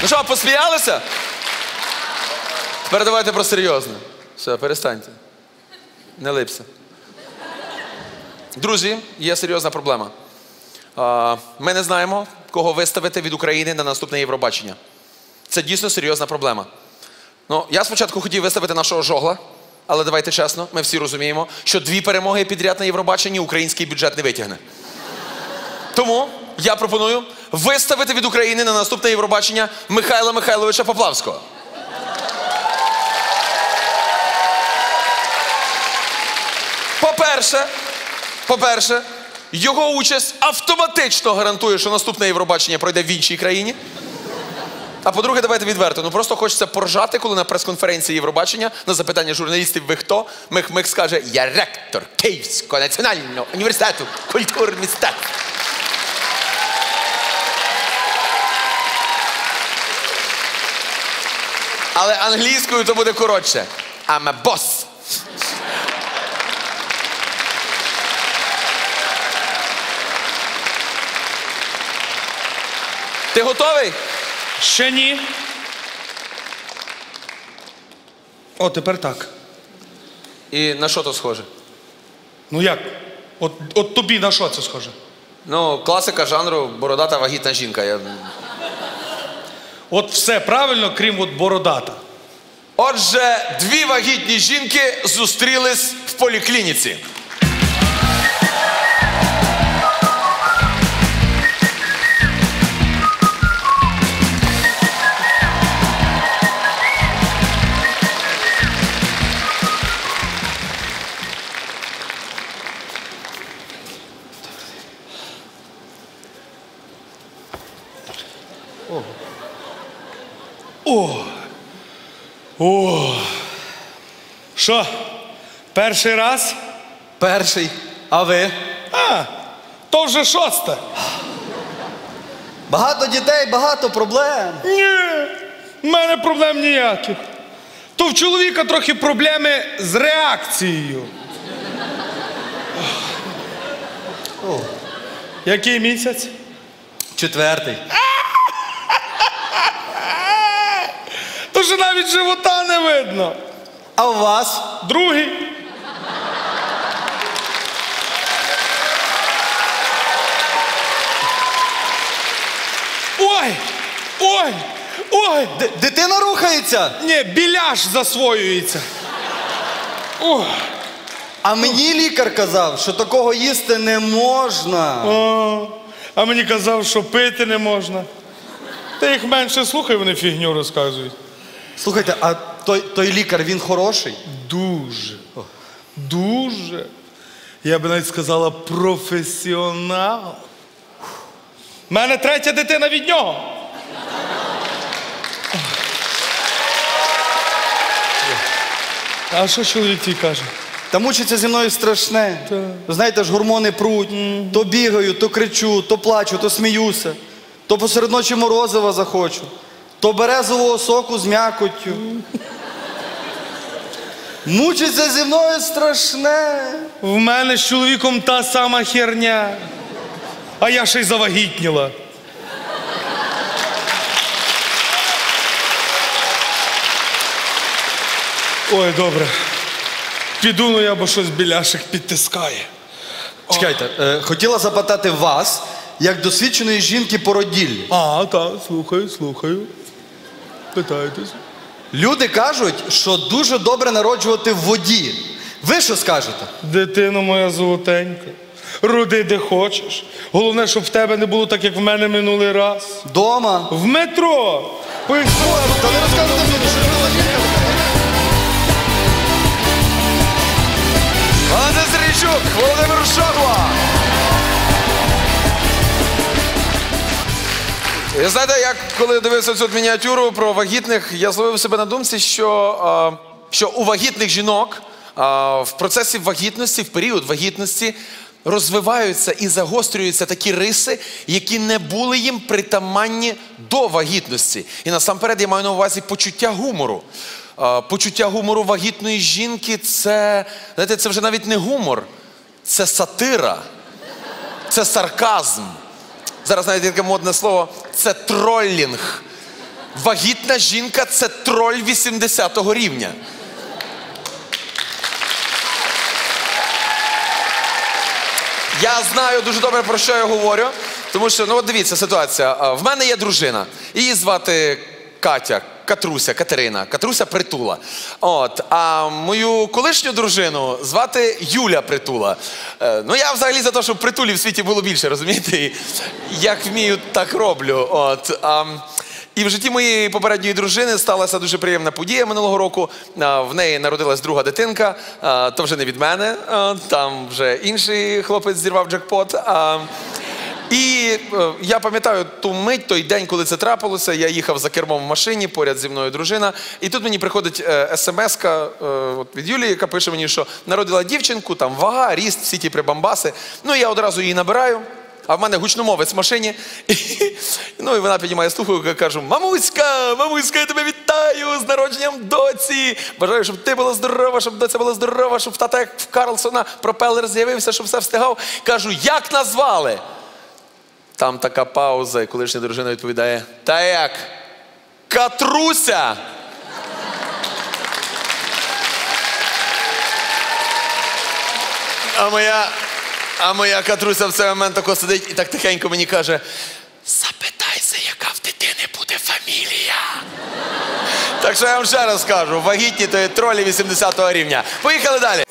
Ну що, посміялися? Тепер давайте про серйозне. Все, перестаньте. Не липся. Друзі, є серйозна проблема. Ми не знаємо, кого виставити від України на наступне Євробачення. Це дійсно серйозна проблема. Ну, я спочатку хотів виставити нашого Жогла, але давайте чесно, ми всі розуміємо, що 2 перемоги підряд на Євробаченні український бюджет не витягне. Тому я пропоную виставити від України на наступне Євробачення Михайла Михайловича Поплавського. По-перше, його участь автоматично гарантує, що наступне Євробачення пройде в іншій країні. А по-друге, давайте відверто, ну просто хочеться поржати, коли на прес-конференції Євробачення на запитання журналістів «Ви хто?» Мих скаже «Я ректор Київського національного університету культури мистецтв». Але англійською то буде коротше. I'm a boss. Ти готовий? Ще ні. О, тепер так. І на що то схоже? Ну як? От тобі на що це схоже? Ну, класика жанру бородата вагітна жінка. От все правильно, крім от бородата. Отже, 2 вагітні жінки зустрілись в поліклініці. О. Що? Перший раз? Перший. А ви? То вже 6-те. Багато дітей, багато проблем. Ні, в мене проблем ніяких. То в чоловіка трохи проблеми з реакцією. Який місяць? 4-й. То що навіть живота не видно. А у вас? 2-й. Ой! Дитина рухається? Ні, біляш засвоюється. Ой. А мені лікар казав, що такого їсти не можна. А мені казав, що пити не можна. Ти їх менше слухай, вони фігню розказують. Слухайте, а той лікар, він хороший? Дуже. Я би навіть сказала, професіонал. У мене 3-я дитина від нього. А що чоловік твій каже? Та мучиться зі мною страшне. Знаєте ж, гормони пруть. То бігаю, то кричу, то плачу, то сміюся. То посеред ночі морозива захочу. То березового соку з м'якоттю. Мучиться зі мною страшне. В мене з чоловіком та сама херня. А я ще й завагітніла. Ой, добре. Піду, ну я, бо щось біляшик підтискає. Чекайте, хотіла запитати вас, як досвідченої жінки породіллі. Так, слухаю. Питайтесь. Люди кажуть, що дуже добре народжувати в воді. Ви що скажете? Дитино моя золотенька, роди де хочеш. Головне, щоб в тебе не було так, як в мене минулий раз. Дома. В метро. Та не розказуйте мені, що ви жінка. Валентин Сергійчук, Володимир Жогла. Ви знаєте, я коли дивився цю мініатюру про вагітних, я зловив себе на думці, що у вагітних жінок в процесі вагітності, в період вагітності розвиваються і загострюються такі риси, які не були їм притаманні до вагітності. І насамперед я маю на увазі почуття гумору. Почуття гумору вагітної жінки – це, знаєте, це вже навіть не гумор, це сатира, це сарказм. Зараз навіть таке модне слово – це тролінг. Вагітна жінка – це троль 80-го рівня. Я знаю дуже добре, про що я говорю. Тому що, ну от дивіться, ситуація. В мене є дружина. Її звати Катя, Катруся, Катерина. Катруся Притула. От. А мою колишню дружину звати Юля Притула. Ну я взагалі за те, щоб притулів в світі було більше, розумієте? І як вмію, так роблю. От. І в житті моєї попередньої дружини сталася дуже приємна подія минулого року. В неї народилась друга дитинка, то вже не від мене, там вже інший хлопець зірвав джекпот. І я пам'ятаю ту мить, той день, коли це трапилося, я їхав за кермом в машині, поряд зі мною дружина, і тут мені приходить смс-ка від Юлії, яка пише мені, що народила дівчинку, там вага, ріст, всі ті прибамбаси. Ну, я одразу її набираю. А в мене гучномовець в машині. Ну і вона піднімає слухавку і кажу: мамуська, мамуська, я тебе вітаю з народженням доці. Бажаю, щоб ти була здорова, щоб доця була здорова, щоб в тата, як в Карлсона, пропелер з'явився, щоб все встигав. Кажу: як назвали? Там така пауза, і колишня дружина відповідає: та як? Катруся! А моя Катруся в цей момент тако сидить і так тихенько мені каже: запитайся, яка в дитини буде фамілія. Так що я вам ще раз кажу, вагітні то є тролі 80-го рівня. Поїхали далі.